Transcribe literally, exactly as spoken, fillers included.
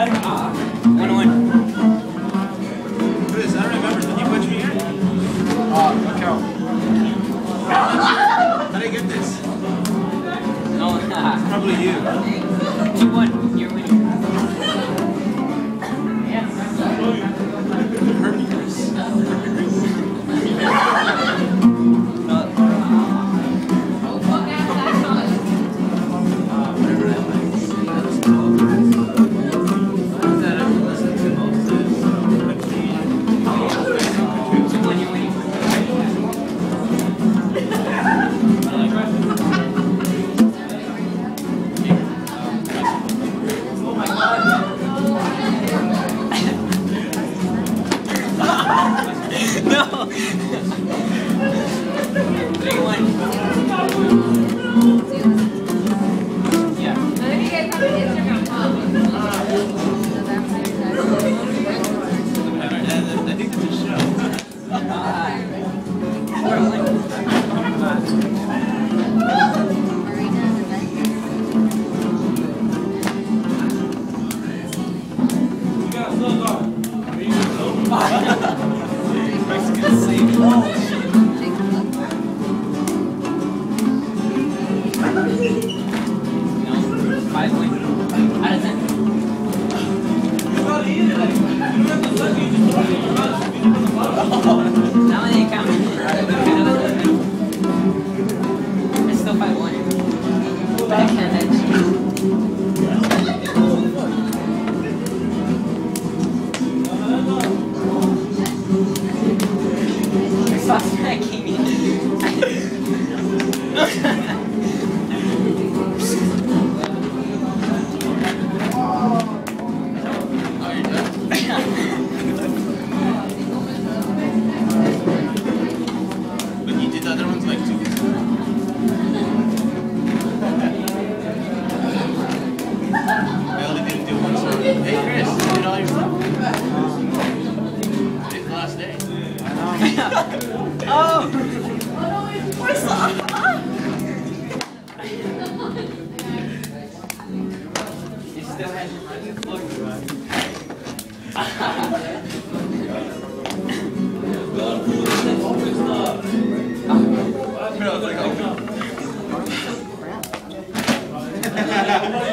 One one. Chris, I don't remember. Did you put me here? Uh, count. How did I get this? No, It's probably you. two one. You're winning. Hurt me, Chris. No! three one. Yeah. I think it's a show. four one. Mexican sleep. No, five one. Out of ten. That one didn't count. It's still five one. But I can't edge. Stop smacking me. But you did the other ones like two weeks ago. I only didn't do one song. Hey Chris, you did all your stuff. Today's the last day. Oh! Where's the You still had your running floor. I was like, oh.